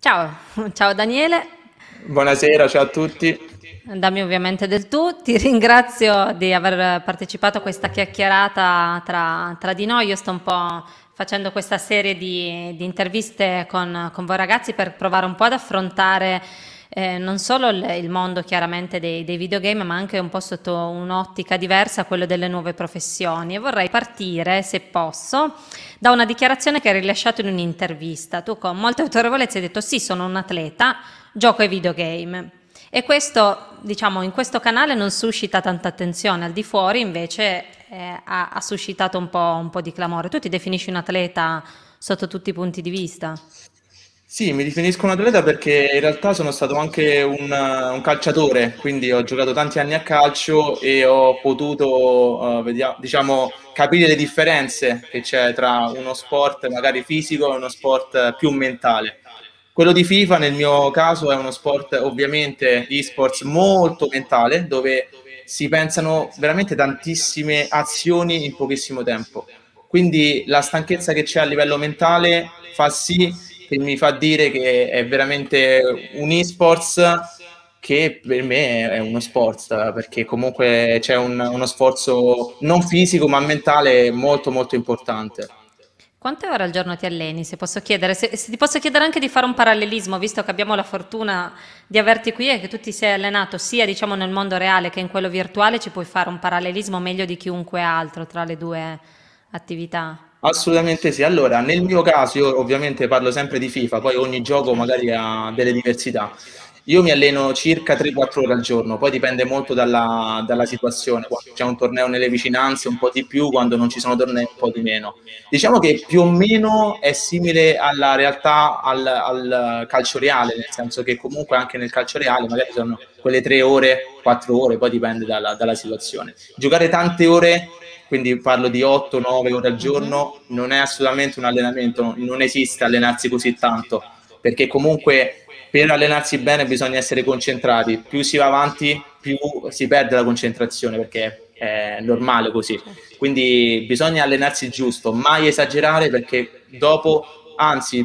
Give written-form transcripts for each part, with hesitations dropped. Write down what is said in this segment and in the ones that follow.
Ciao, ciao Daniele, Buonasera, ciao a tutti. dammi ovviamente del tu, ti ringrazio di aver partecipato a questa chiacchierata tra di noi. Io sto un po' facendo questa serie di interviste con voi ragazzi per provare un po' ad affrontare non solo il mondo chiaramente dei videogame, ma anche un po' sotto un'ottica diversa, quello delle nuove professioni. E vorrei partire, se posso, da una dichiarazione che hai rilasciato in un'intervista. Tu con molta autorevolezza hai detto sì, sono un atleta, gioco ai videogame. E questo, diciamo, in questo canale non suscita tanta attenzione, al di fuori invece ha suscitato un po' di clamore. Tu ti definisci un atleta sotto tutti i punti di vista? Sì, mi definisco un atleta perché in realtà sono stato anche un calciatore, quindi ho giocato tanti anni a calcio e ho potuto, diciamo, capire le differenze che c'è tra uno sport magari fisico e uno sport più mentale. Quello di FIFA nel mio caso è uno sport ovviamente e-sports molto mentale, dove si pensano veramente tantissime azioni in pochissimo tempo. Quindi la stanchezza che c'è a livello mentale fa sì che mi fa dire che è veramente un e-sports che per me è uno sport, perché comunque c'è uno sforzo non fisico ma mentale molto molto importante. Quante ore al giorno ti alleni, se posso chiedere? Se ti posso chiedere anche di fare un parallelismo, visto che abbiamo la fortuna di averti qui e che tu ti sei allenato sia, diciamo, nel mondo reale che in quello virtuale, ci puoi fare un parallelismo meglio di chiunque altro tra le due attività. Assolutamente sì. Allora, nel mio caso, io ovviamente parlo sempre di FIFA, poi ogni gioco Certo. magari ha delle diversità. Io mi alleno circa 3-4 ore al giorno, poi dipende molto dalla situazione. Quando c'è un torneo nelle vicinanze, un po' di più, quando non ci sono tornei, un po' di meno. Diciamo che più o meno è simile alla realtà al calcio reale, nel senso che comunque anche nel calcio reale magari sono quelle 3 ore, 4 ore, poi dipende dalla situazione. Giocare tante ore, quindi parlo di 8-9 ore al Mhm. giorno, non è assolutamente un allenamento, non esiste allenarsi così tanto, perché comunque per allenarsi bene bisogna essere concentrati, più si va avanti più si perde la concentrazione, perché è normale così. Certo. Quindi bisogna allenarsi giusto, mai esagerare perché dopo, anzi,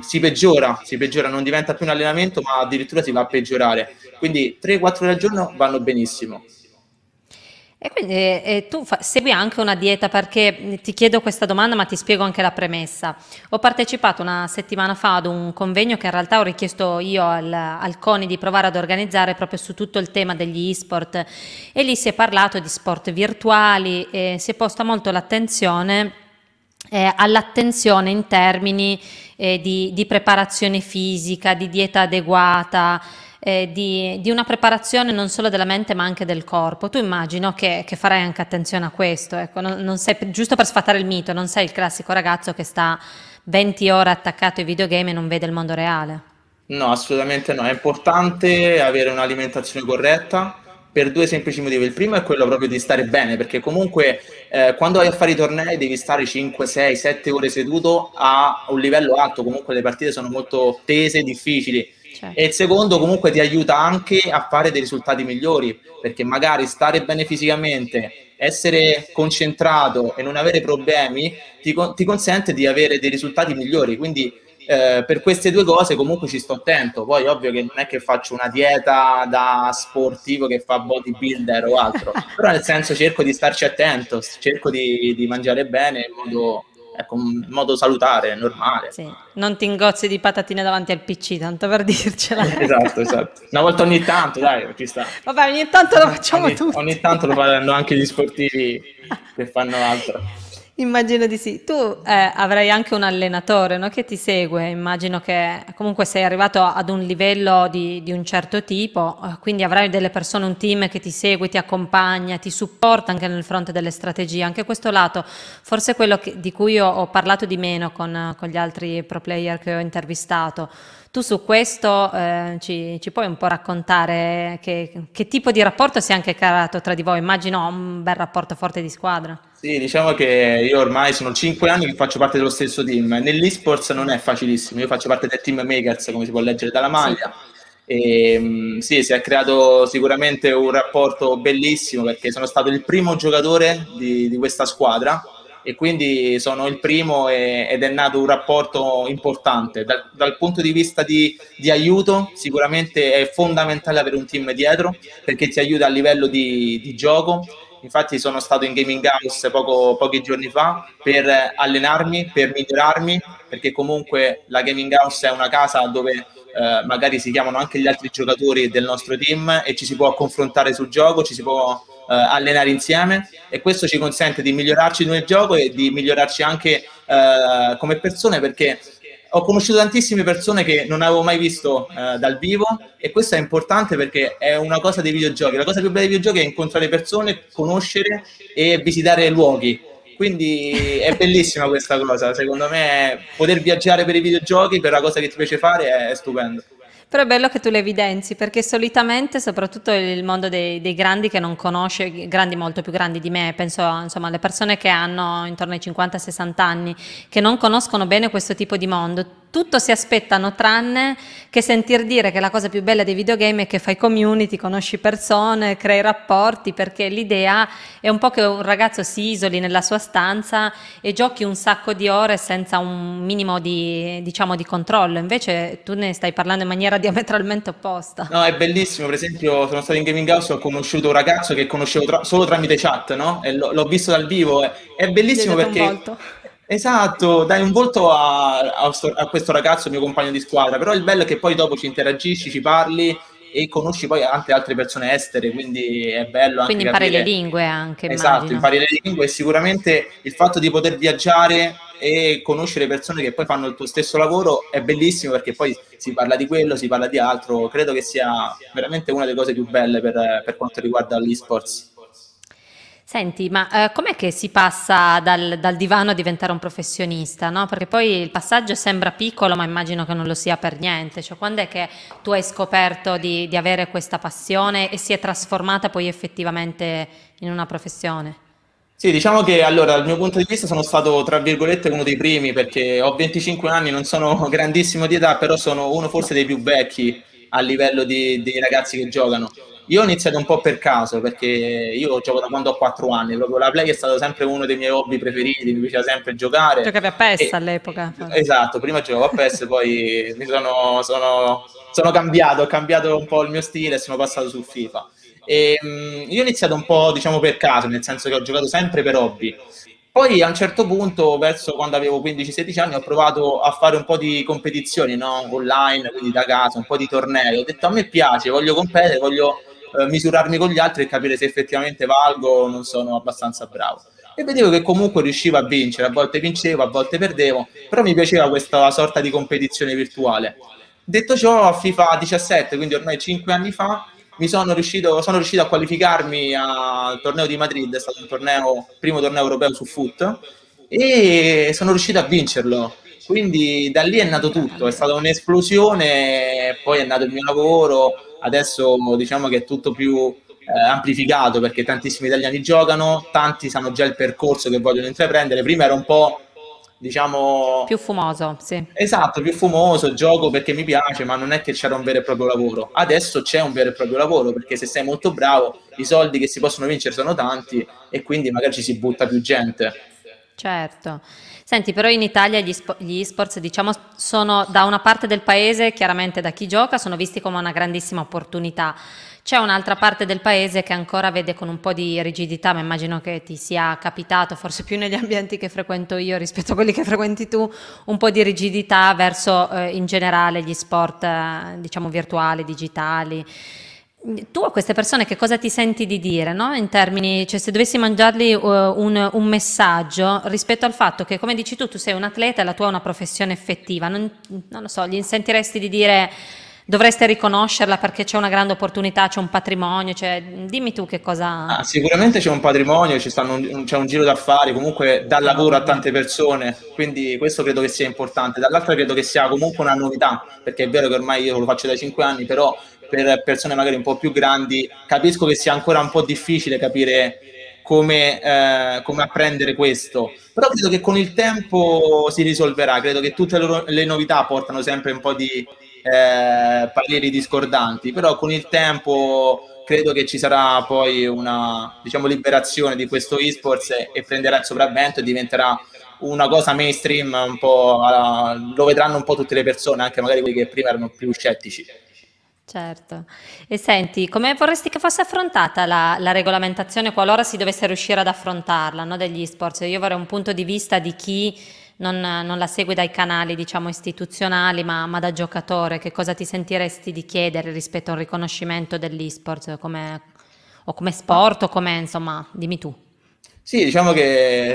si peggiora, non diventa più un allenamento, ma addirittura si va a peggiorare. Quindi 3-4 ore al giorno vanno benissimo. E quindi segui anche una dieta perché ti chiedo questa domanda, ma ti spiego anche la premessa. Ho partecipato una settimana fa ad un convegno che in realtà ho richiesto io al CONI di provare ad organizzare proprio su tutto il tema degli e-sport e lì si è parlato di sport virtuali e si è posta molto l'attenzione all'attenzione in termini di preparazione fisica, di dieta adeguata, di una preparazione non solo della mente ma anche del corpo. Tu immagino che farai anche attenzione a questo, ecco, non sei, giusto per sfatare il mito, non sei il classico ragazzo che sta 20 ore attaccato ai videogame e non vede il mondo reale. No, assolutamente no. È importante avere un'alimentazione corretta per due semplici motivi. Il primo è quello proprio di stare bene, perché comunque quando vai a fare i tornei devi stare 5, 6, 7 ore seduto a un livello alto, comunque le partite sono molto tese, difficili. E il Certo. secondo comunque ti aiuta anche a fare dei risultati migliori, perché magari stare bene fisicamente, essere concentrato e non avere problemi ti consente di avere dei risultati migliori. Quindi per queste due cose comunque ci sto attento. Poi ovvio che non è che faccio una dieta da sportivo che fa bodybuilder o altro, però nel senso cerco di starci attento, cerco di mangiare bene in modo, ecco, in modo salutare, normale. Sì, non ti ingozzi di patatine davanti al PC, tanto per dircela. Esatto, esatto. Una volta ogni tanto, dai, ci sta. Vabbè, ogni tanto lo facciamo Ogni tutti. tanto lo faranno anche gli sportivi che fanno altro. Immagino di sì. Tu avrai anche un allenatore, no, che ti segue. Immagino che comunque sei arrivato ad un livello di un certo tipo, quindi avrai delle persone, un team che ti segue, ti accompagna, ti supporta anche nel fronte delle strategie. Anche questo lato, forse è quello di cui ho parlato di meno con gli altri pro player che ho intervistato. Tu su questo ci puoi un po' raccontare che tipo di rapporto si è anche creato tra di voi? Immagino un bel rapporto forte di squadra. Sì, diciamo che io ormai sono 5 anni che faccio parte dello stesso team. Nell'esports non è facilissimo, io faccio parte del team Makers, come si può leggere dalla Sì. maglia. E, sì, si è creato sicuramente un rapporto bellissimo perché sono stato il primo giocatore di questa squadra e quindi sono il primo ed è nato un rapporto importante. Dal punto di vista di aiuto, sicuramente è fondamentale avere un team dietro, perché ti aiuta a livello di gioco. Infatti sono stato in Gaming House pochi giorni fa per allenarmi, per migliorarmi, perché comunque la Gaming House è una casa dove magari si chiamano anche gli altri giocatori del nostro team e ci si può confrontare sul gioco, ci si può allenare insieme, e questo ci consente di migliorarci nel gioco e di migliorarci anche come persone, perché ho conosciuto tantissime persone che non avevo mai visto dal vivo, e questo è importante perché è una cosa dei videogiochi. La cosa più bella dei videogiochi è incontrare persone, conoscere e visitare luoghi. Quindi è bellissima questa cosa. Secondo me poter viaggiare per i videogiochi, per la cosa che ti piace fare, è stupendo. Però è bello che tu le evidenzi, perché solitamente, soprattutto il mondo dei grandi che non conosce, grandi molto più grandi di me, penso insomma alle persone che hanno intorno ai 50-60 anni, che non conoscono bene questo tipo di mondo, tutto si aspettano tranne che sentir dire che la cosa più bella dei videogame è che fai community, conosci persone, crei rapporti, perché l'idea è un po' che un ragazzo si isoli nella sua stanza e giochi un sacco di ore senza un minimo di, diciamo, di controllo. Invece tu ne stai parlando in maniera diametralmente opposta. No, è bellissimo. Per esempio, sono stato in Gaming House e ho conosciuto un ragazzo che conoscevo solo tramite chat, no? E l'ho visto dal vivo. È Gli hai bellissimo dato un perché, volto. esatto, dai un volto a questo ragazzo, mio compagno di squadra. Però il bello è che poi dopo ci interagisci, ci parli e conosci poi anche altre persone estere, quindi è bello anche Quindi impari le capire. lingue anche, Esatto, immagino. impari le lingue, e sicuramente il fatto di poter viaggiare e conoscere persone che poi fanno il tuo stesso lavoro è bellissimo, perché poi si parla di quello, si parla di altro. Credo che sia veramente una delle cose più belle per quanto riguarda l'esports. Senti, ma com'è che si passa dal divano a diventare un professionista, no? Perché poi il passaggio sembra piccolo, ma immagino che non lo sia per niente. Cioè, quando è che tu hai scoperto di avere questa passione e si è trasformata poi effettivamente in una professione? Sì, diciamo che allora dal mio punto di vista sono stato tra virgolette uno dei primi, perché ho 25 anni, non sono grandissimo di età, però sono uno forse dei più vecchi a livello dei ragazzi che giocano. Io ho iniziato un po' per caso, perché io gioco da quando ho 4 anni, proprio la Play è stato sempre uno dei miei hobby preferiti, mi piaceva sempre giocare. Giocavi a PES E, all'epoca, forse. esatto, prima giocavo a PES, poi sono cambiato, ho cambiato un po' il mio stile e sono passato su FIFA. Io ho iniziato un po', diciamo, per caso, nel senso che ho giocato sempre per hobby. Poi a un certo punto, verso quando avevo 15-16 anni, ho provato a fare un po' di competizioni, no? Online, quindi da casa, un po' di tornei. Ho detto a me piace, voglio competere, voglio misurarmi con gli altri e capire se effettivamente valgo o non sono abbastanza bravo. E vedevo che comunque riuscivo a vincere, a volte vincevo, a volte perdevo, però mi piaceva questa sorta di competizione virtuale. Detto ciò, a FIFA 17, quindi ormai 5 anni fa, sono riuscito a qualificarmi al torneo di Madrid. È stato un torneo, primo torneo europeo su foot, e sono riuscito a vincerlo. Quindi da lì è nato tutto, è Grande. stata un'esplosione, poi è nato il mio lavoro. Adesso diciamo che è tutto più amplificato, perché tantissimi italiani giocano, tanti sanno già il percorso che vogliono intraprendere. Prima era un po', diciamo, Più fumoso, sì. esatto, più fumoso, gioco perché mi piace, ma non è che c'era un vero e proprio lavoro. Adesso c'è un vero e proprio lavoro, perché se sei molto bravo, i soldi che si possono vincere sono tanti, e quindi magari ci si butta più gente. Certo. Senti, però in Italia gli esports, diciamo, sono da una parte del paese, chiaramente da chi gioca, sono visti come una grandissima opportunità. C'è un'altra parte del paese che ancora vede con un po' di rigidità, ma immagino che ti sia capitato, forse più negli ambienti che frequento io rispetto a quelli che frequenti tu, un po' di rigidità verso in generale gli sport, diciamo, virtuali, digitali. Tu a queste persone che cosa ti senti di dire, no? In termini, cioè se dovessi mangiargli un messaggio rispetto al fatto che, come dici tu sei un atleta e la tua è una professione effettiva, non lo so, gli sentiresti di dire dovreste riconoscerla perché c'è una grande opportunità, c'è un patrimonio, cioè dimmi tu che cosa... Ah, sicuramente c'è un patrimonio, c'è un giro d'affari, comunque dà Ah, lavoro a ovvio. tante persone, quindi questo credo che sia importante. Dall'altro credo che sia comunque una novità, perché è vero che ormai io lo faccio da 5 anni, però per persone magari un po' più grandi capisco che sia ancora un po' difficile capire come apprendere questo. Però credo che con il tempo si risolverà, credo che tutte le novità portano sempre un po' di pareri discordanti, però con il tempo credo che ci sarà poi una, diciamo, liberazione di questo esports e prenderà il sopravvento e diventerà una cosa mainstream, un po', lo vedranno un po' tutte le persone, anche magari quelli che prima erano più scettici. Certo. E senti, come vorresti che fosse affrontata la regolamentazione qualora si dovesse riuscire ad affrontarla, no, degli esports? Io vorrei un punto di vista di chi non la segue dai canali, diciamo, istituzionali, ma da giocatore. Che cosa ti sentiresti di chiedere rispetto a un riconoscimento dell'esports o come Ma sport o come, insomma, dimmi tu. sì, diciamo che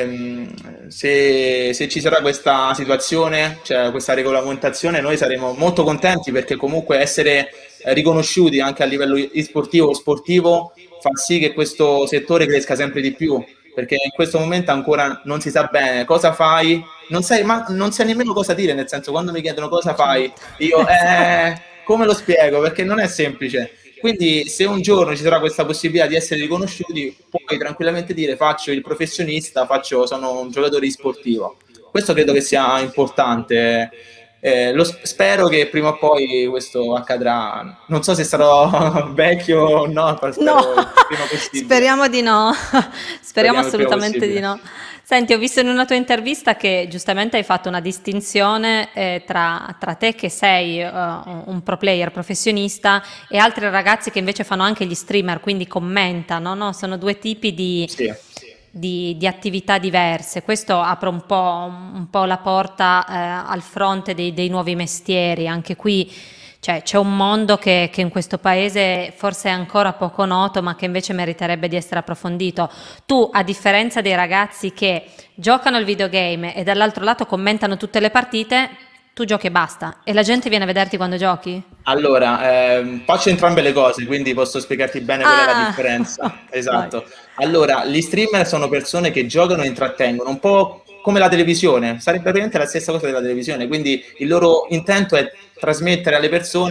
se ci sarà questa situazione, cioè questa regolamentazione, noi saremo molto contenti perché comunque essere riconosciuti anche a livello sportivo o sportivo fa sì che questo settore cresca sempre di più, perché in questo momento ancora non si sa bene cosa fai, non sai nemmeno cosa dire, nel senso quando mi chiedono cosa fai, Certo. io Esatto. come lo spiego? Perché non è semplice. Quindi se un giorno ci sarà questa possibilità di essere riconosciuti, puoi tranquillamente dire faccio il professionista, sono un giocatore sportivo. Questo credo che sia importante. Spero che prima o poi questo accadrà. Non so se sarò vecchio o no, però No, spero il prima possibile. speriamo di no, speriamo Speriamo il prima assolutamente di possibile. no. Senti, ho visto in una tua intervista che giustamente hai fatto una distinzione tra te che sei un pro player professionista e altri ragazzi che invece fanno anche gli streamer, quindi commentano, no? Sono due tipi Sì. di attività diverse. Questo apre un po' la porta al fronte dei nuovi mestieri. Anche qui cioè, c'è un mondo che in questo paese forse è ancora poco noto, ma che invece meriterebbe di essere approfondito. Tu, a differenza dei ragazzi che giocano al videogame e dall'altro lato commentano tutte le partite, tu giochi e basta. E la gente viene a vederti quando giochi? Allora, faccio entrambe le cose, quindi posso spiegarti bene qual è la Ah, differenza. vai. Esatto. Allora, gli streamer sono persone che giocano e intrattengono, un po' come la televisione, sarebbe praticamente la stessa cosa della televisione, quindi il loro intento è trasmettere alle persone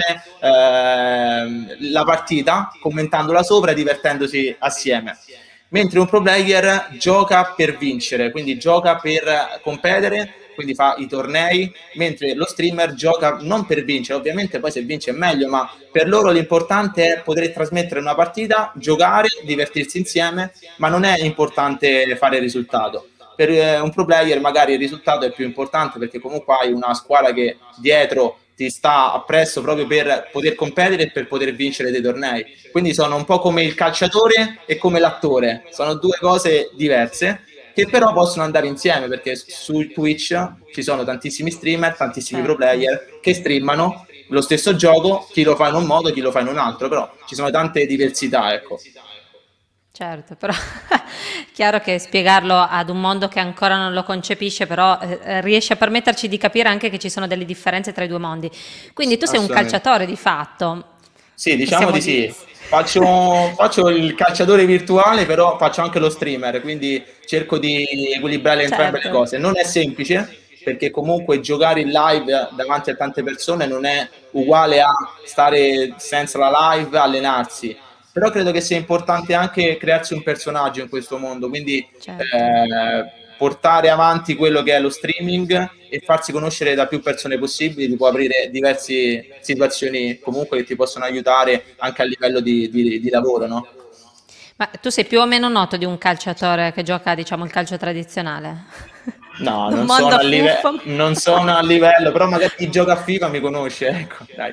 la partita, commentandola sopra e divertendosi assieme. Mentre un pro player gioca per vincere, quindi gioca per competere, quindi fa i tornei, mentre lo streamer gioca non per vincere, ovviamente poi se vince è meglio, ma per loro l'importante è poter trasmettere una partita, giocare, divertirsi insieme, ma non è importante fare il risultato. Per un pro player magari il risultato è più importante perché comunque hai una squadra che dietro ti sta appresso proprio per poter competere e per poter vincere dei tornei. Quindi sono un po' come il calciatore e come l'attore, sono due cose diverse che però possono andare insieme perché su Twitch ci sono tantissimi streamer, tantissimi pro Certo. player che streamano lo stesso gioco, chi lo fa in un modo, chi lo fa in un altro, però ci sono tante diversità, ecco. Certo, però chiaro che spiegarlo ad un mondo che ancora non lo concepisce, però riesce a permetterci di capire anche che ci sono delle differenze tra i due mondi. Quindi tu sei un Assolutamente. calciatore di fatto. Sì, diciamo Possiamo di dire. sì. Faccio il calciatore virtuale, però faccio anche lo streamer, quindi cerco di equilibrare entrambe le Certo, cose. Non è semplice, perché comunque giocare in live davanti a tante persone non è uguale a stare senza la live, allenarsi. Però credo che sia importante anche crearsi un personaggio in questo mondo, quindi certo. portare avanti quello che è lo streaming e farsi conoscere da più persone possibili ti può aprire diverse situazioni comunque che ti possono aiutare anche a livello di lavoro, no? Ma tu sei più o meno noto di un calciatore che gioca, diciamo, il calcio tradizionale? No, Un mondo fuffa. non sono a livello, però magari chi gioca a FIFA mi conosce, ecco, dai.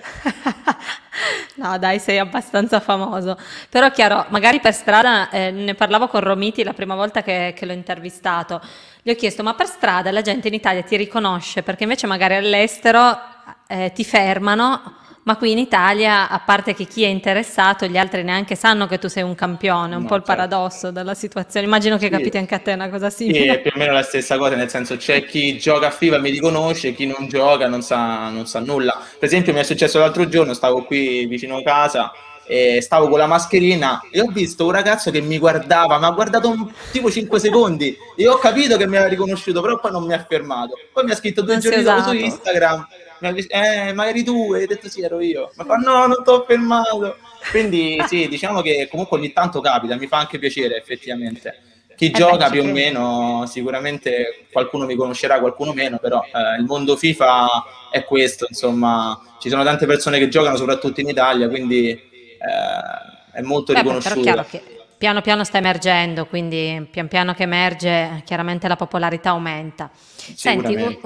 No, dai, sei abbastanza famoso. Però chiaro, magari per strada, ne parlavo con Romiti la prima volta che l'ho intervistato. Gli ho chiesto, ma per strada la gente in Italia ti riconosce? Perché invece magari all'estero ti fermano, ma qui in Italia, a parte che chi è interessato, gli altri neanche sanno che tu sei un campione. È un po' No, il certo. paradosso della situazione. Immagino che Sì. capiti anche a te una cosa Sì, è simile. più o meno la stessa cosa, nel senso c'è chi gioca a FIFA e mi riconosce, chi non gioca non sa nulla. Per esempio mi è successo l'altro giorno, stavo qui vicino a casa e stavo con la mascherina e ho visto un ragazzo che mi guardava, mi ha guardato tipo 5 secondi e ho capito che mi aveva riconosciuto, però poi non mi ha fermato. Poi mi ha scritto due Non si è giorni dopo su usato. Instagram, ma eri tu? E ho detto sì, ero io. Ma fa no, non ti ho fermato. Quindi sì, diciamo che comunque ogni tanto capita, mi fa anche piacere effettivamente. Chi Eh beh, gioca ci più o credo. meno, sicuramente qualcuno mi conoscerà, qualcuno meno, però il mondo FIFA è questo, insomma, ci sono tante persone che giocano, soprattutto in Italia, quindi è molto Beh, però è chiaro riconosciuta, che piano piano sta emergendo, quindi pian piano che emerge, chiaramente la popolarità aumenta. Senti, sicuramente.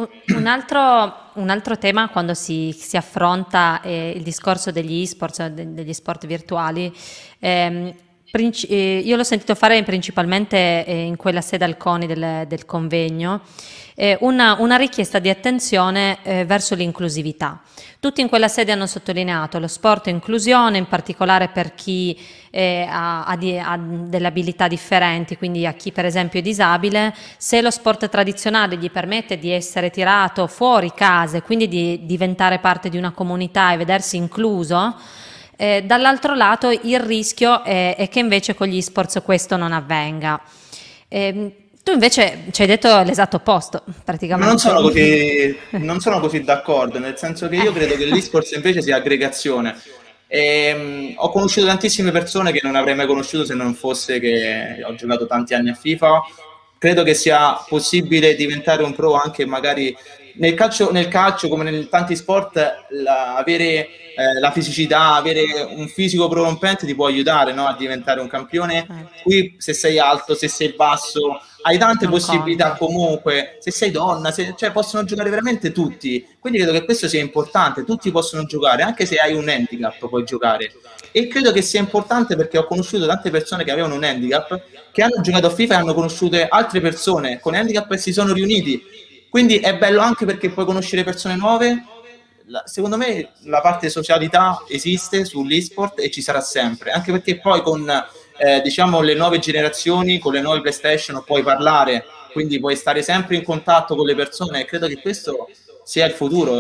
un altro tema quando si affronta il discorso degli e-sports, degli sport virtuali, ehm, io l'ho sentito fare principalmente in quella sede al CONI del convegno, una richiesta di attenzione verso l'inclusività. Tutti in quella sede hanno sottolineato lo sport e inclusione, in particolare per chi ha delle abilità differenti, quindi a chi per esempio è disabile, se lo sport tradizionale gli permette di essere tirato fuori casa e quindi di diventare parte di una comunità e vedersi incluso, dall'altro lato il rischio è che invece con gli sport questo non avvenga. Tu invece ci hai detto l'esatto opposto, Ma non praticamente. sono così, non sono così d'accordo, nel senso che io credo che l'e-sports invece sia aggregazione. Ho conosciuto tantissime persone che non avrei mai conosciuto se non fosse che ho giocato tanti anni a FIFA. Credo che sia possibile diventare un pro anche magari nel calcio come in tanti sport, avere la fisicità, avere un fisico prorompente ti può aiutare, no, a diventare un campione. Certo, Qui se sei alto, se sei basso, hai tante non possibilità conta. comunque, se sei donna, cioè possono giocare veramente tutti, quindi credo che questo sia importante, tutti possono giocare, anche se hai un handicap puoi giocare. E credo che sia importante perché ho conosciuto tante persone che avevano un handicap, che hanno giocato a FIFA e hanno conosciuto altre persone con handicap e si sono riuniti. Quindi è bello anche perché puoi conoscere persone nuove. Secondo me la parte socialità esiste sull'esport e ci sarà sempre, anche perché poi con diciamo le nuove generazioni, con le nuove PlayStation puoi parlare, quindi puoi stare sempre in contatto con le persone e credo che questo sia il futuro.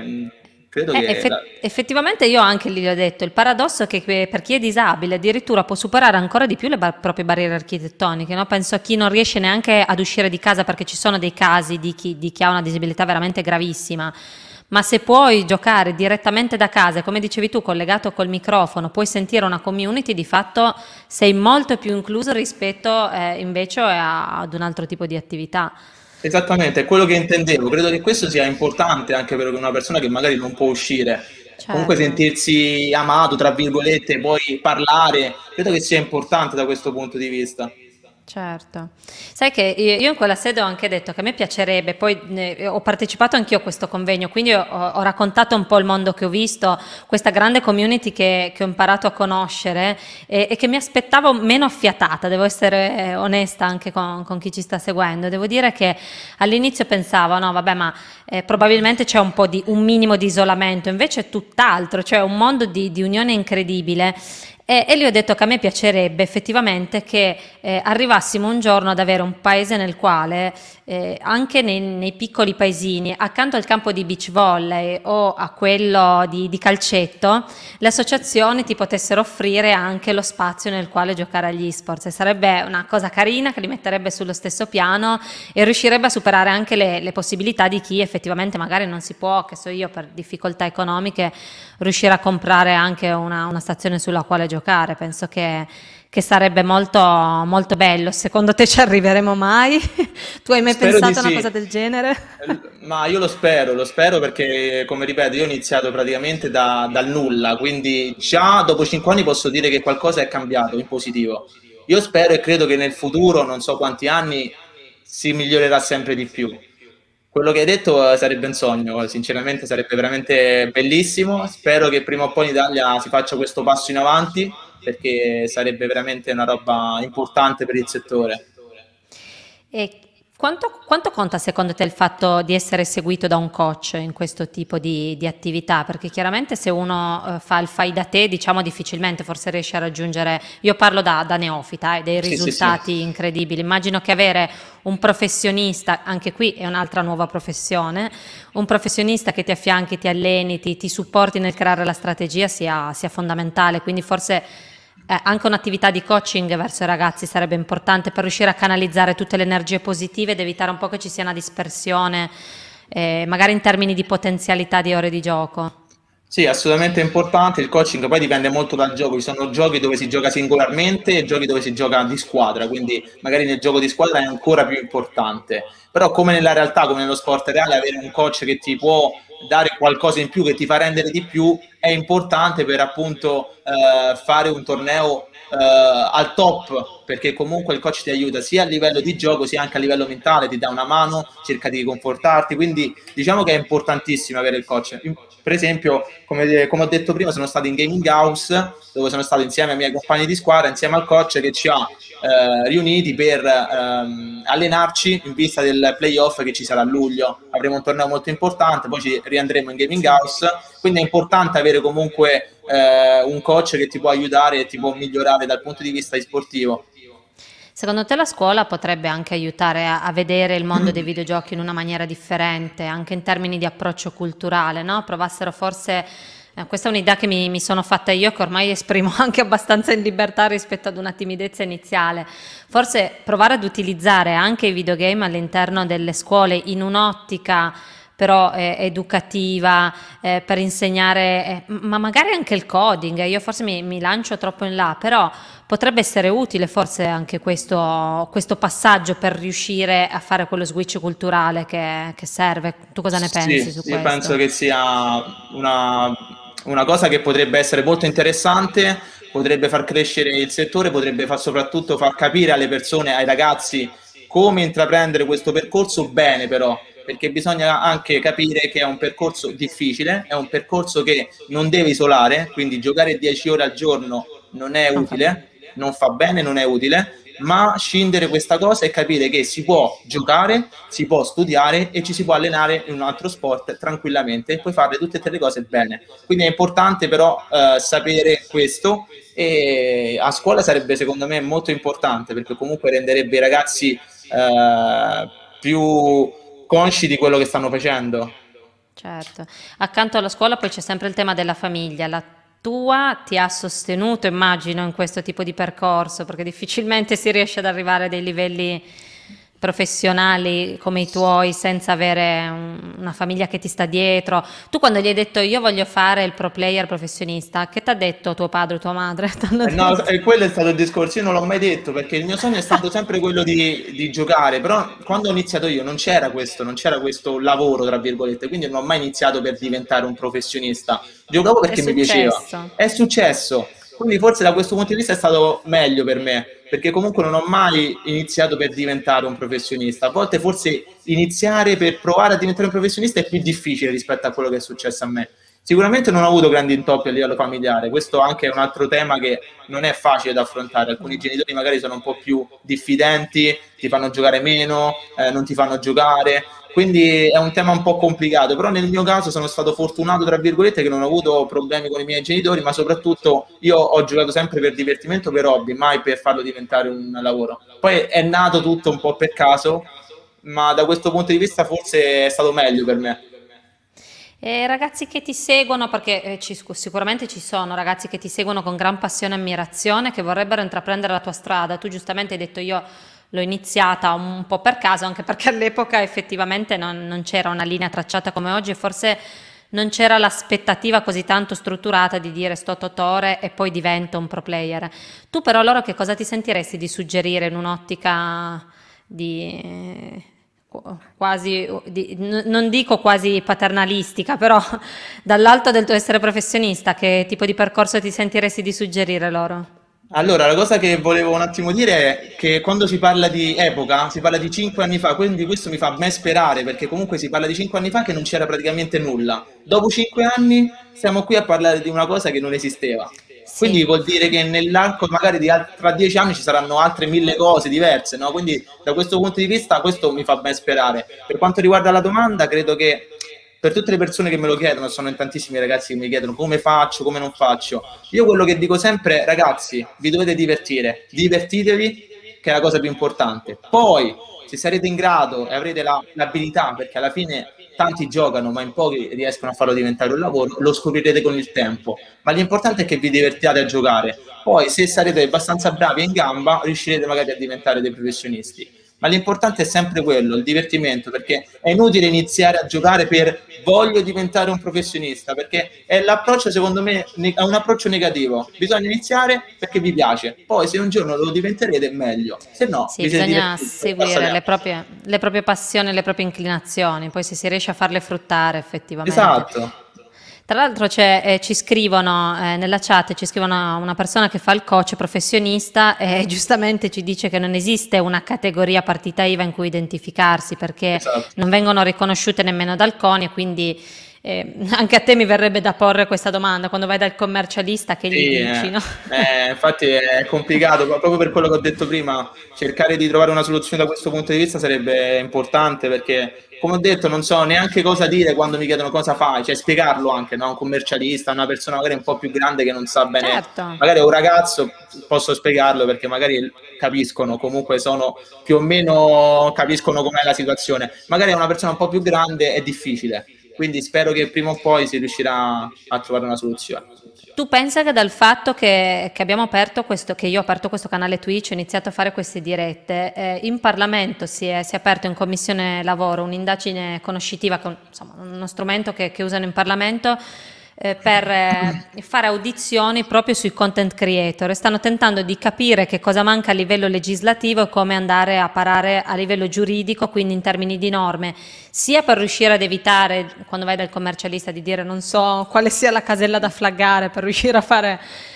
Credo che Effettivamente io anche lì ho detto, il paradosso è che per chi è disabile addirittura può superare ancora di più le proprie barriere architettoniche, no? Penso a chi non riesce neanche ad uscire di casa perché ci sono dei casi di chi ha una disabilità veramente gravissima, ma se puoi giocare direttamente da casa, come dicevi tu, collegato col microfono, puoi sentire una community, di fatto sei molto più incluso rispetto invece ad un altro tipo di attività. esattamente, è quello che intendevo. Credo che questo sia importante anche per una persona che magari non può uscire. Comunque Certo. sentirsi amato, tra virgolette, poi parlare, credo che sia importante da questo punto di vista. Certo. Sai che io in quella sede ho anche detto che a me piacerebbe, poi ho partecipato anch'io a questo convegno, quindi ho raccontato un po' il mondo che ho visto, questa grande community che ho imparato a conoscere e che mi aspettavo meno affiatata, devo essere onesta anche con chi ci sta seguendo. Devo dire che all'inizio pensavo, no, vabbè, ma probabilmente c'è un po' di un minimo di isolamento, invece è tutt'altro, cioè un mondo di unione incredibile. E gli ho detto che a me piacerebbe effettivamente che arrivassimo un giorno ad avere un paese nel quale anche nei piccoli paesini, accanto al campo di beach volley o a quello di calcetto, le associazioni ti potessero offrire anche lo spazio nel quale giocare agli e-sports. E sarebbe una cosa carina che li metterebbe sullo stesso piano e riuscirebbe a superare anche le possibilità di chi effettivamente magari non si può, che so io, per difficoltà economiche, riuscire a comprare anche una stazione sulla quale giocare. Penso che sarebbe molto, molto bello. Secondo te ci arriveremo mai? Tu hai mai Spero di pensato a una cosa sì. del genere? Ma io lo spero perché, come ripeto, io ho iniziato praticamente dal nulla, quindi già dopo 5 anni posso dire che qualcosa è cambiato in positivo. Io spero e credo che nel futuro, non so quanti anni, si migliorerà sempre di più. Quello che hai detto sarebbe un sogno, sinceramente sarebbe veramente bellissimo. Spero che prima o poi in Italia si faccia questo passo in avanti perché sarebbe veramente una roba importante per il settore. E quanto conta secondo te il fatto di essere seguito da un coach in questo tipo di attività? Perché chiaramente se uno fa il fai da te, diciamo difficilmente forse riesce a raggiungere, io parlo da neofita, dei Sì, sì, sì. risultati incredibili. Immagino che avere un professionista, anche qui è un'altra nuova professione, un professionista che ti affianchi, ti alleni, ti supporti nel creare la strategia sia fondamentale. Quindi forse anche un'attività di coaching verso i ragazzi sarebbe importante per riuscire a canalizzare tutte le energie positive ed evitare un po' che ci sia una dispersione, magari in termini di potenzialità di ore di gioco. Sì, assolutamente importante. Il coaching poi dipende molto dal gioco. Ci sono giochi dove si gioca singolarmente e giochi dove si gioca di squadra, quindi magari nel gioco di squadra è ancora più importante. Però come nella realtà, come nello sport reale, avere un coach che ti può dare qualcosa in più, che ti fa rendere di più, è importante per appunto fare un torneo al top, perché comunque il coach ti aiuta sia a livello di gioco sia anche a livello mentale, ti dà una mano, cerca di confortarti, quindi diciamo che è importantissimo avere il coach. Per esempio, come ho detto prima, sono stato in gaming house dove sono stato insieme ai miei compagni di squadra, insieme al coach che ci ha riuniti per allenarci in vista del playoff che ci sarà a luglio. Avremo un torneo molto importante, poi ci riandremo in gaming house, quindi è importante avere comunque un coach che ti può aiutare e ti può migliorare dal punto di vista sportivo. Secondo te la scuola potrebbe anche aiutare a vedere il mondo dei videogiochi in una maniera differente, anche in termini di approccio culturale, no? Provassero forse, questa è un'idea che mi sono fatta io, che ormai esprimo anche abbastanza in libertà rispetto ad una timidezza iniziale, forse provare ad utilizzare anche i videogame all'interno delle scuole in un'ottica però educativa, per insegnare, ma magari anche il coding. Io forse mi lancio troppo in là, però potrebbe essere utile forse anche questo passaggio per riuscire a fare quello switch culturale che serve. Tu cosa ne pensi su Io questo? penso che sia una cosa che potrebbe essere molto interessante, potrebbe far crescere il settore, potrebbe soprattutto far capire alle persone, ai ragazzi, come intraprendere questo percorso bene però, perché bisogna anche capire che è un percorso difficile, è un percorso che non deve isolare, quindi giocare 10 ore al giorno non è utile, non fa bene, non è utile, ma scindere questa cosa e capire che si può giocare, si può studiare e ci si può allenare in un altro sport tranquillamente e puoi fare tutte e tre le cose bene. Quindi è importante però sapere questo, e a scuola sarebbe secondo me molto importante, perché comunque renderebbe i ragazzi più consci di quello che stanno facendo. Certo, accanto alla scuola poi c'è sempre il tema della famiglia. La tua ti ha sostenuto, immagino, in questo tipo di percorso, perché difficilmente si riesce ad arrivare a dei livelli professionali come i tuoi senza avere una famiglia che ti sta dietro. Tu quando gli hai detto io voglio fare il pro player professionista, che ti ha detto tuo padre o tua madre? No, e quello è stato il discorso, io non l'ho mai detto perché il mio sogno è stato sempre quello di giocare, però quando ho iniziato io non c'era questo lavoro, tra virgolette, quindi non ho mai iniziato per diventare un professionista, giocavo È perché mi piaceva, successo. è successo, quindi forse da questo punto di vista è stato meglio per me, perché comunque non ho mai iniziato per diventare un professionista, a volte forse iniziare per provare a diventare un professionista è più difficile rispetto a quello che è successo a me. Sicuramente non ho avuto grandi intoppi a livello familiare, questo anche è un altro tema che non è facile da affrontare. Alcuni genitori magari sono un po' più diffidenti, ti fanno giocare meno, non ti fanno giocare, quindi è un tema un po' complicato, però nel mio caso sono stato fortunato, tra virgolette, che non ho avuto problemi con i miei genitori, ma soprattutto io ho giocato sempre per divertimento, per hobby, mai per farlo diventare un lavoro. Poi è nato tutto un po' per caso, ma da questo punto di vista forse è stato meglio per me. E ragazzi che ti seguono, perché sicuramente ci sono ragazzi che ti seguono con gran passione e ammirazione, che vorrebbero intraprendere la tua strada. Tu giustamente hai detto io l'ho iniziata un po' per caso, anche perché all'epoca effettivamente non c'era una linea tracciata come oggi e forse non c'era l'aspettativa così tanto strutturata di dire sto 8 ore e poi divento un pro player. Tu però loro che cosa ti sentiresti di suggerire in un'ottica di quasi, non dico quasi paternalistica, però dall'alto del tuo essere professionista, che tipo di percorso ti sentiresti di suggerire loro? Allora, la cosa che volevo un attimo dire è che quando si parla di epoca, si parla di 5 anni fa, quindi questo mi fa ben sperare, perché comunque si parla di 5 anni fa che non c'era praticamente nulla. Dopo 5 anni siamo qui a parlare di una cosa che non esisteva. Quindi Sì. vuol dire che nell'arco magari tra 10 anni ci saranno altre 1000 cose diverse, no? Quindi da questo punto di vista questo mi fa ben sperare. Per quanto riguarda la domanda, credo che per tutte le persone che me lo chiedono, sono in tantissimi ragazzi che mi chiedono come faccio, come non faccio, io quello che dico sempre, ragazzi, vi dovete divertire, divertitevi, che è la cosa più importante. Poi, se sarete in grado e avrete l'abilità, perché alla fine tanti giocano, ma in pochi riescono a farlo diventare un lavoro, lo scoprirete con il tempo. Ma l'importante è che vi divertiate a giocare. Poi, se sarete abbastanza bravi e in gamba, riuscirete magari a diventare dei professionisti. Ma l'importante è sempre quello, il divertimento, perché è inutile iniziare a giocare per voglio diventare un professionista, perché è l'approccio, secondo me, è un approccio negativo. Bisogna iniziare perché vi piace, poi se un giorno lo diventerete meglio, se no Sì, vi siete bisogna divertiti e passate seguire avanti. le proprie passioni, le proprie inclinazioni, poi se si riesce a farle fruttare effettivamente. Esatto. Tra l'altro ci scrivono nella chat, ci scrivono una persona che fa il coach professionista e giustamente ci dice che non esiste una categoria partita IVA in cui identificarsi perché Esatto. non vengono riconosciute nemmeno dal CONI e quindi anche a te mi verrebbe da porre questa domanda, quando vai dal commercialista che gli Sì, dici, no? infatti è complicato, proprio per quello che ho detto prima, cercare di trovare una soluzione da questo punto di vista sarebbe importante perché, come ho detto, non so neanche cosa dire quando mi chiedono cosa fai, cioè spiegarlo anche, no? A un commercialista, a una persona magari un po' più grande che non sa bene, Certo. magari a un ragazzo posso spiegarlo perché magari capiscono, comunque sono più o meno capiscono com'è la situazione, magari a una persona un po' più grande è difficile, quindi spero che prima o poi si riuscirà a trovare una soluzione. Tu pensa che dal fatto che abbiamo aperto questo, che io ho aperto questo canale Twitch, ho iniziato a fare queste dirette, in Parlamento si è aperto in Commissione Lavoro un'indagine conoscitiva, insomma, uno strumento che usano in Parlamento per fare audizioni proprio sui content creator e stanno tentando di capire che cosa manca a livello legislativo e come andare a parare a livello giuridico, quindi in termini di norme, sia per riuscire ad evitare, quando vai dal commercialista, di dire non so quale sia la casella da flaggare, per riuscire a fare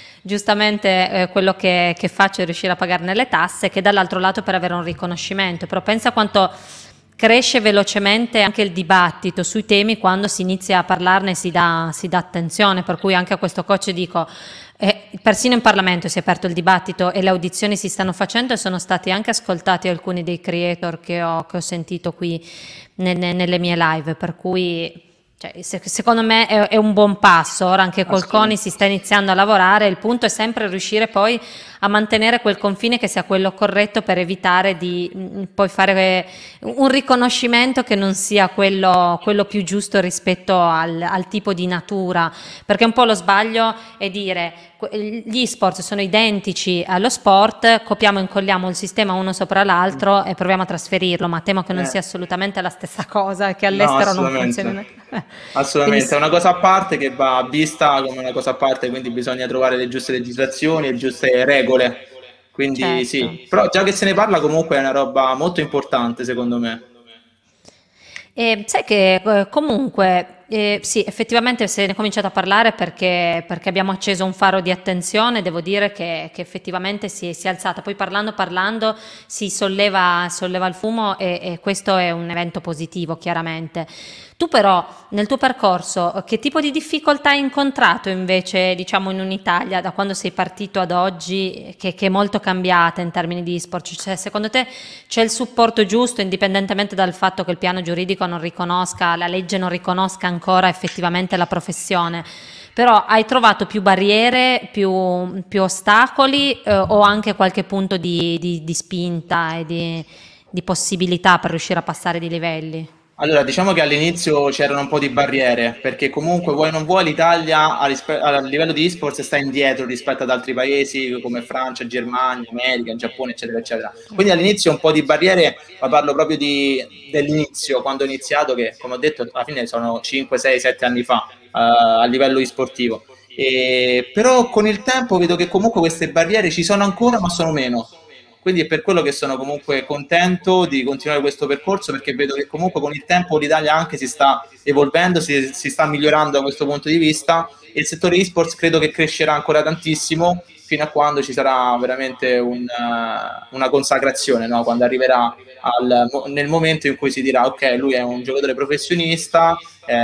giustamente quello che faccio e riuscire a pagarne le tasse, che dall'altro lato per avere un riconoscimento. Però pensa quanto cresce velocemente anche il dibattito sui temi quando si inizia a parlarne, si dà attenzione, per cui anche a questo coach dico, persino in Parlamento si è aperto il dibattito e le audizioni si stanno facendo e sono stati anche ascoltati alcuni dei creator che ho sentito qui nelle mie live, per cui cioè, secondo me è un buon passo. Ora anche col CONI si sta iniziando a lavorare, il punto è sempre riuscire poi a mantenere quel confine che sia quello corretto per evitare di poi fare un riconoscimento che non sia quello più giusto rispetto al tipo di natura, perché un po' lo sbaglio è dire gli e-sport sono identici allo sport, copiamo e incolliamo il sistema uno sopra l'altro e proviamo a trasferirlo, ma temo che non sia assolutamente la stessa cosa e che all'estero non funzioni. Assolutamente, è una cosa a parte che va vista come una cosa a parte, quindi bisogna trovare le giuste legislazioni e giuste regole. Quindi Certo. sì, però già che se ne parla comunque è una roba molto importante secondo me. E sai che comunque sì, effettivamente se ne è cominciato a parlare perché abbiamo acceso un faro di attenzione, devo dire che effettivamente si è alzata, poi parlando si solleva il fumo e questo è un evento positivo chiaramente. Tu però nel tuo percorso che tipo di difficoltà hai incontrato invece diciamo in un'Italia da quando sei partito ad oggi che è molto cambiata in termini di e-sport? Cioè, secondo te c'è il supporto giusto indipendentemente dal fatto che il piano giuridico non riconosca, la legge non riconosca ancora effettivamente la professione? Però hai trovato più barriere, più ostacoli o anche qualche punto di spinta e di possibilità per riuscire a passare di livelli? Allora, diciamo che all'inizio c'erano un po' di barriere, perché comunque vuoi o non vuoi l'Italia a livello di e-sports sta indietro rispetto ad altri paesi come Francia, Germania, America, Giappone, eccetera, eccetera. Quindi all'inizio un po' di barriere, ma parlo proprio dell'inizio, quando ho iniziato, che come ho detto alla fine sono 5, 6, 7 anni fa a livello e-sportivo. Però con il tempo vedo che comunque queste barriere ci sono ancora, ma sono meno. Quindi è per quello che sono comunque contento di continuare questo percorso perché vedo che comunque con il tempo l'Italia anche si sta evolvendo, si sta migliorando da questo punto di vista e il settore e-sports credo che crescerà ancora tantissimo fino a quando ci sarà veramente una consacrazione, no? Quando arriverà nel momento in cui si dirà ok, lui è un giocatore professionista,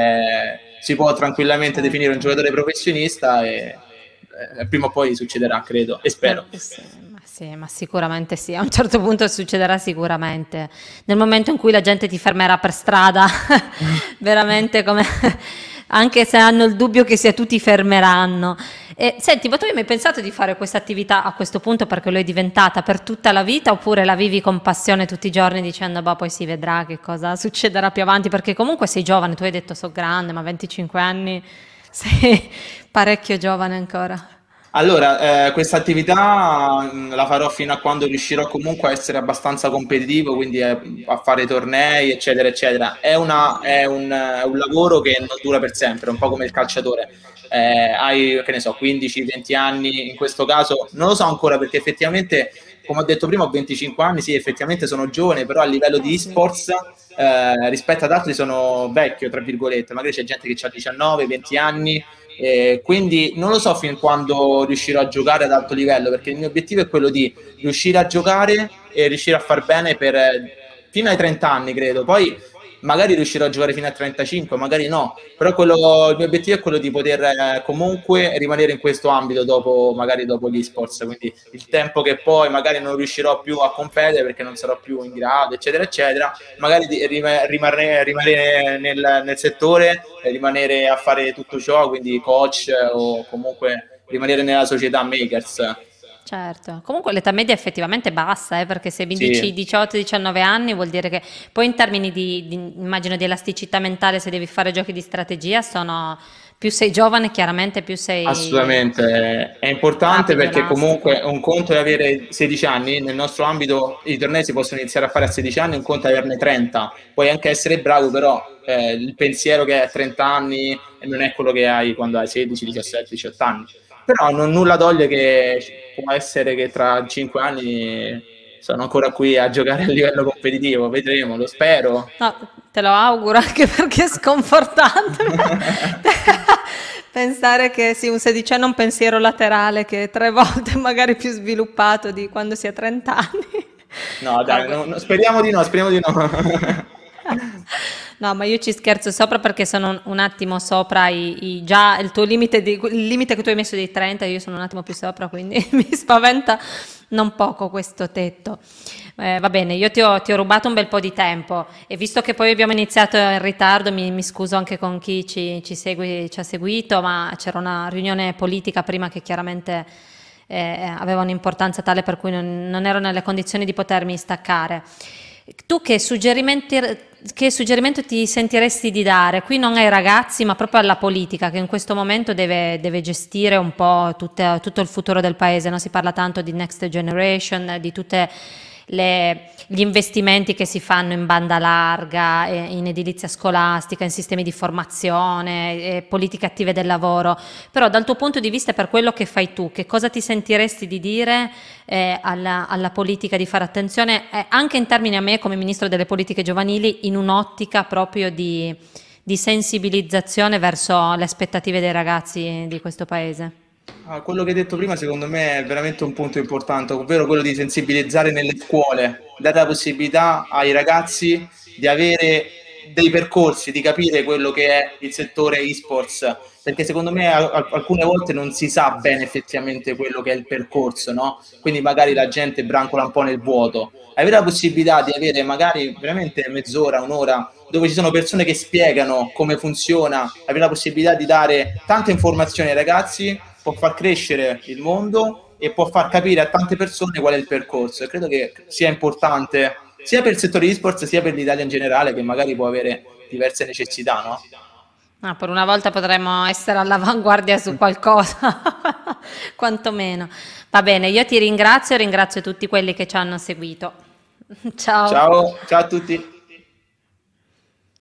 si può tranquillamente definire un giocatore professionista e prima o poi succederà, credo, e spero. Sì, ma sicuramente sì, a un certo punto succederà sicuramente. Nel momento in cui la gente ti fermerà per strada, veramente come anche se hanno il dubbio che sia tu ti fermeranno. Senti, ma tu hai mai pensato di fare questa attività a questo punto perché lo è diventata per tutta la vita oppure la vivi con passione tutti i giorni dicendo boh, poi si vedrà che cosa succederà più avanti? Perché comunque sei giovane, tu hai detto so grande, ma 25 anni sei parecchio giovane ancora. Allora, questa attività la farò fino a quando riuscirò comunque a essere abbastanza competitivo, quindi a fare tornei, eccetera, eccetera. È un lavoro che non dura per sempre, un po' come il calciatore. Hai, che ne so, 15-20 anni, in questo caso non lo so ancora perché effettivamente, come ho detto prima, ho 25 anni, sì, effettivamente sono giovane, però a livello di e-sports rispetto ad altri sono vecchio, tra virgolette, magari c'è gente che ha 19, 20 anni, quindi non lo so fin quando riuscirò a giocare ad alto livello, perché il mio obiettivo è quello di riuscire a giocare e riuscire a far bene fino ai 30 anni, credo. Poi magari riuscirò a giocare fino a 35, magari no, però il mio obiettivo è quello di poter comunque rimanere in questo ambito magari dopo gli sports, quindi il tempo che poi magari non riuscirò più a competere perché non sarò più in grado, eccetera, eccetera, magari rimanere nel settore, rimanere a fare tutto ciò, quindi coach o comunque rimanere nella società makers. Certo, comunque l'età media è effettivamente bassa, perché se mi dici Sì, 18-19 anni vuol dire che poi in termini immagino di elasticità mentale, se devi fare giochi di strategia, più sei giovane chiaramente più sei assolutamente, è importante rapido, perché elastico. comunque un conto è avere 16 anni, nel nostro ambito i tornei si possono iniziare a fare a 16 anni, un conto è averne 30, puoi anche essere bravo, però il pensiero che hai a 30 anni non è quello che hai quando hai 16, 17, 18 anni. Però nulla toglie che può essere che tra 5 anni sono ancora qui a giocare a livello competitivo, vedremo, lo spero. No, te lo auguro anche perché è sconfortante pensare che sì, un sedicenne ha un pensiero laterale che è 3 volte magari più sviluppato di quando si ha 30 anni. No, dai, Vabbè. speriamo di no, speriamo di no. No, ma io ci scherzo sopra perché sono un attimo sopra già il tuo limite, il limite che tu hai messo di 30, io sono un attimo più sopra, quindi mi spaventa non poco questo tetto. Va bene, io ti ho rubato un bel po' di tempo e visto che poi abbiamo iniziato in ritardo, mi scuso anche con chi ci ha seguito, ma c'era una riunione politica prima che chiaramente aveva un'importanza tale per cui non ero nelle condizioni di potermi staccare. Tu che suggerimento ti sentiresti di dare? Qui non ai ragazzi, ma proprio alla politica, che in questo momento deve gestire un po' tutto il futuro del paese, no? Si parla tanto di next generation, di tutti gli investimenti che si fanno in banda larga, in edilizia scolastica, in sistemi di formazione, politiche attive del lavoro. Però dal tuo punto di vista, per quello che fai tu, che cosa ti sentiresti di dire alla politica di fare attenzione, anche in termini a me come Ministro delle Politiche Giovanili, in un'ottica proprio di sensibilizzazione verso le aspettative dei ragazzi di questo paese? Quello che hai detto prima secondo me è veramente un punto importante, ovvero quello di sensibilizzare nelle scuole, dare la possibilità ai ragazzi di avere dei percorsi, di capire quello che è il settore e-sports, perché secondo me alcune volte non si sa bene effettivamente quello che è il percorso, no? Quindi magari la gente brancola un po' nel vuoto. Avere la possibilità di avere magari veramente mezz'ora, un'ora, dove ci sono persone che spiegano come funziona, avere la possibilità di dare tante informazioni ai ragazzi può far crescere il mondo e può far capire a tante persone qual è il percorso. E credo che sia importante sia per il settore e-sports sia per l'Italia in generale, che magari può avere diverse necessità, no? Ah, per una volta potremmo essere all'avanguardia su qualcosa, quantomeno. Va bene, io ti ringrazio e ringrazio tutti quelli che ci hanno seguito. Ciao. Ciao, ciao a tutti.